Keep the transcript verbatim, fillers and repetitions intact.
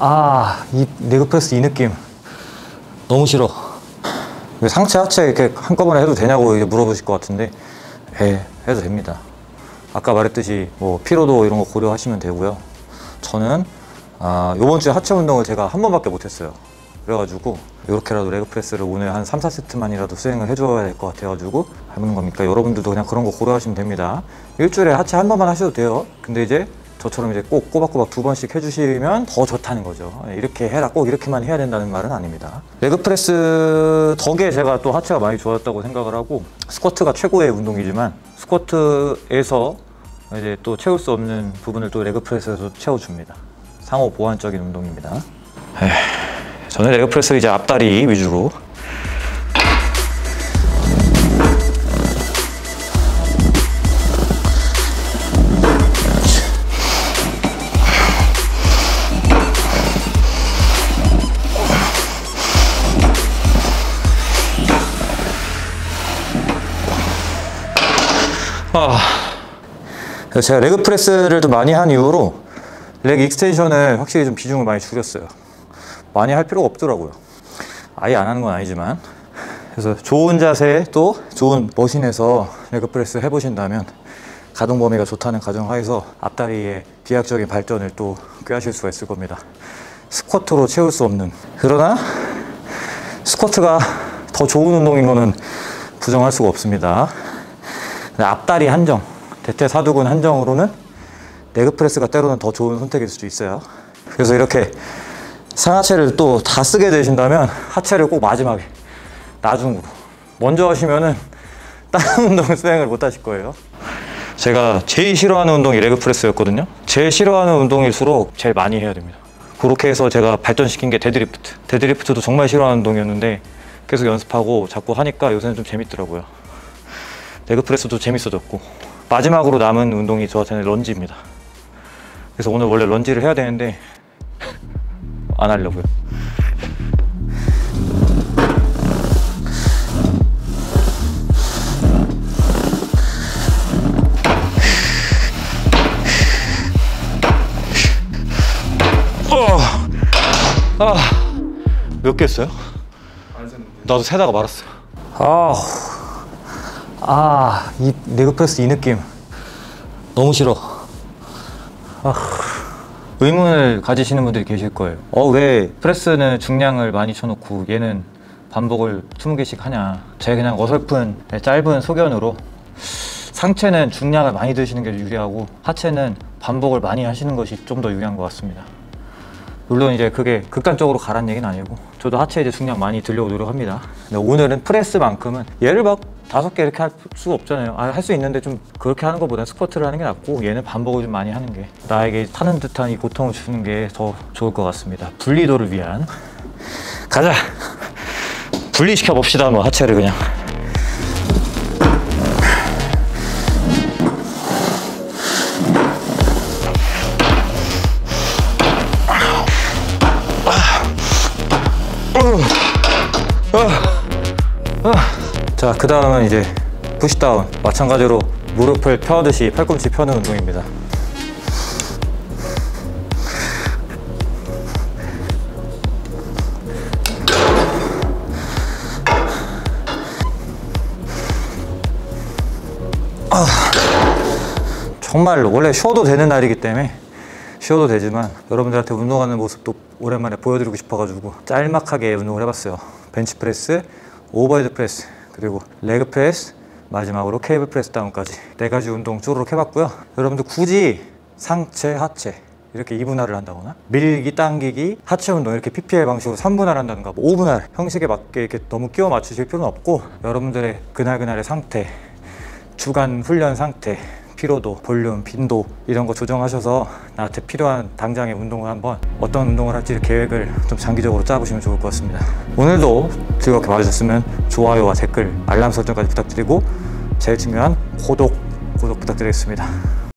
아, 이 레그프레스 이 느낌 너무 싫어. 상체 하체 이렇게 한꺼번에 해도 되냐고 이제 물어보실 것 같은데, 예, 해도 됩니다. 아까 말했듯이 뭐 피로도 이런 거 고려하시면 되고요. 저는 아, 요번 주에 하체 운동을 제가 한 번밖에 못했어요. 그래가지고 이렇게라도 레그프레스를 오늘 한 삼, 사 세트만이라도 수행을 해줘야 될 것 같아가지고 해보는 겁니까? 여러분들도 그냥 그런 거 고려하시면 됩니다. 일주일에 하체 한 번만 하셔도 돼요. 근데 이제 저처럼 이제 꼭 꼬박꼬박 두 번씩 해주시면 더 좋다는 거죠. 이렇게 해라, 꼭 이렇게만 해야 된다는 말은 아닙니다. 레그프레스 덕에 제가 또 하체가 많이 좋았다고 생각을 하고, 스쿼트가 최고의 운동이지만 스쿼트에서 이제 또 채울 수 없는 부분을 또 레그프레스에서 채워줍니다. 상호 보완적인 운동입니다. 에이, 저는 레그프레스 이제 앞다리 위주로. 아, 제가 레그 프레스를 좀 많이 한 이후로 레그 익스텐션을 확실히 좀 비중을 많이 줄였어요. 많이 할 필요가 없더라고요. 아예 안 하는 건 아니지만. 그래서 좋은 자세 또 좋은 머신에서 레그 프레스 해보신다면 가동 범위가 좋다는 가정하에서 앞다리의 비약적인 발전을 또 꾀하실 수가 있을 겁니다. 스쿼트로 채울 수 없는, 그러나 스쿼트가 더 좋은 운동인 거는 부정할 수가 없습니다. 앞다리 한정, 대퇴사두근 한정으로는 레그프레스가 때로는 더 좋은 선택일 수도 있어요. 그래서 이렇게 상하체를 또 다 쓰게 되신다면 하체를 꼭 마지막에, 나중으로 먼저 하시면은 다른 운동을 수행을 못 하실 거예요. 제가 제일 싫어하는 운동이 레그프레스였거든요. 제일 싫어하는 운동일수록 제일 많이 해야 됩니다. 그렇게 해서 제가 발전시킨 게 데드리프트. 데드리프트도 정말 싫어하는 운동이었는데 계속 연습하고 자꾸 하니까 요새는 좀 재밌더라고요. 레그프레스도 재밌어졌고, 마지막으로 남은 운동이 저한테는 런지입니다. 그래서 오늘 원래 런지를 해야 되는데 안 하려고요. 어, 아, 몇 개 했어요? 나도 세다가 말았어. 아, 아, 이 레그프레스 이 느낌 너무 싫어. 아, 의문을 가지시는 분들이 계실 거예요. 어, 왜 프레스는 중량을 많이 쳐놓고 얘는 반복을 스무 개씩 하냐. 제가 그냥 어설픈 짧은 소견으로, 상체는 중량을 많이 드시는 게 유리하고 하체는 반복을 많이 하시는 것이 좀 더 유리한 것 같습니다. 물론 이제 그게 극단적으로 가란 얘기는 아니고, 저도 하체 이제 중량 많이 들려고 노력합니다. 근데 오늘은 프레스만큼은 얘를 막 다섯 개 이렇게 할 수가 없잖아요. 아, 할 수 있는데 좀 그렇게 하는 것보다 스쿼트를 하는 게 낫고, 얘는 반복을 좀 많이 하는 게 나에게 타는 듯한 이 고통을 주는 게 더 좋을 것 같습니다. 분리도를 위한. 가자! 분리시켜 봅시다, 뭐 하체를 그냥. 자, 그 다음은 이제 푸시다운. 마찬가지로 무릎을 펴듯이 팔꿈치 펴는 운동입니다. 아, 정말 원래 쉬어도 되는 날이기 때문에 쉬어도 되지만 여러분들한테 운동하는 모습도 오랜만에 보여드리고 싶어가지고 짤막하게 운동을 해봤어요. 벤치프레스, 오버헤드 프레스, 그리고 레그 프레스, 마지막으로 케이블 프레스 다운까지 네 가지 운동 쪼르륵 해봤고요. 여러분들 굳이 상체, 하체 이렇게 이 분할을 한다거나 밀기, 당기기, 하체 운동 이렇게 피피엘 방식으로 삼 분할 한다든가 뭐 오 분할 형식에 맞게 이렇게 너무 끼워 맞추실 필요는 없고, 여러분들의 그날그날의 상태, 주간 훈련 상태, 피로도, 볼륨, 빈도 이런 거 조정하셔서 나한테 필요한 당장의 운동을 한번, 어떤 운동을 할지 계획을 좀 장기적으로 짜보시면 좋을 것 같습니다. 오늘도 즐겁게 봐주셨으면 좋아요와 댓글, 알람 설정까지 부탁드리고 제일 중요한 구독, 구독 부탁드리겠습니다.